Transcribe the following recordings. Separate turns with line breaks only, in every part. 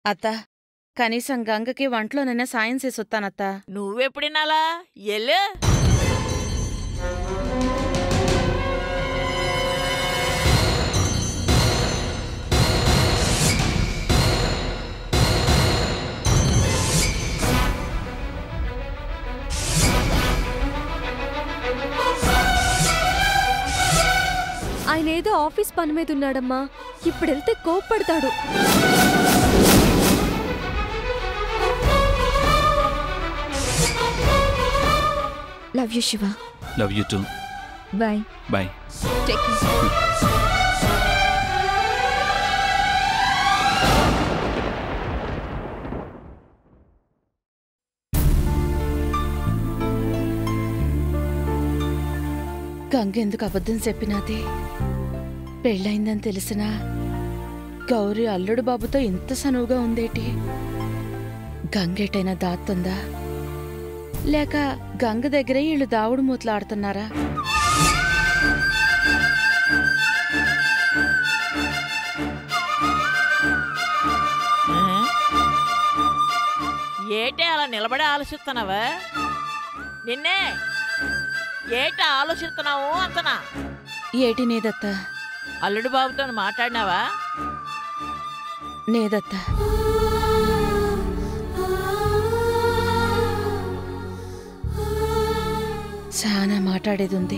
అత్త కనీసం గంగకి వంటలోనైనా సాయం చేసొత్తానత్త.
నువ్వెప్పుడినాలా ఎల్లు.
ఆయన ఏదో ఆఫీస్ పని మీద ఉన్నాడమ్మా. ఇప్పుడెళ్తే కోప్పడతాడు. Love you Shiva.
Love you too.
Bye.
Bye.
Take care.
Ganga ఎందుకు అబద్ధం చెప్పినాది? పెళ్ళయిందని తెలిసినా గౌరీ అల్లుడు బాబుతో ఇంత సనువుగా ఉందేటి? గంగేటైనా దాత్తుందా లేక గంగ దగ్గరే వీళ్ళు దావుడు మూతలాడుతున్నారా?
ఏటే అలా నిలబడి ఆలోచిస్తున్నావా? నిన్నే ఏటా ఆలోచిస్తున్నావు అంతనా?
ఏటి నేదత్త?
అల్లుడు బాబుతో మాట్లాడినావా?
నేదత్త. చాలా మాట్లాడేది ఉంది.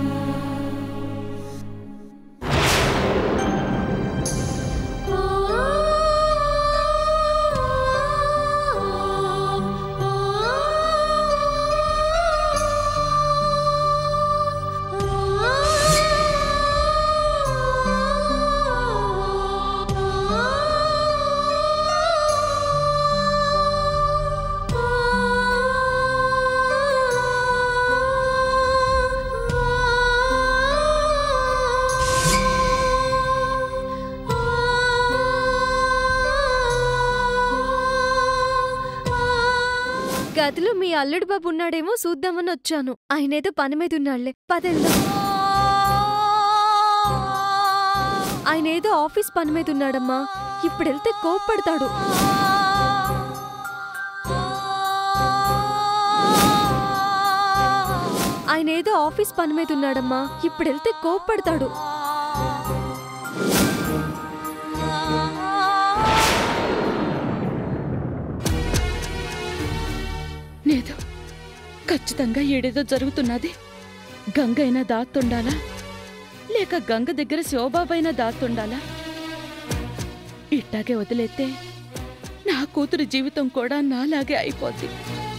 గదిలో మీ అల్లుడు బాబు ఉన్నాడేమో చూద్దామని వచ్చాను. ఆయనేదో పని మీద ఉన్నాళ్లే, పదెళ్దాం. ఆయనేదో ఆఫీస్ పని మీద ఉన్నాడమ్మా. ఇప్పుడెళ్తే కోప్పడతాడు. ఆయనేదో ఆఫీస్ పని మీద ఉన్నాడమ్మా. ఇప్పుడెళ్తే కోప్పడతాడు.
లేదు, ఖచ్చితంగా ఏడేదో జరుగుతున్నది. గంగ అయినా దాత్తుండాలా లేక గంగ దగ్గర శివబాబైనా దాత్తుండాలా? ఇట్టాగే వదిలేస్తే నా కూతురు జీవితం కూడా నాలాగే అయిపోద్ది.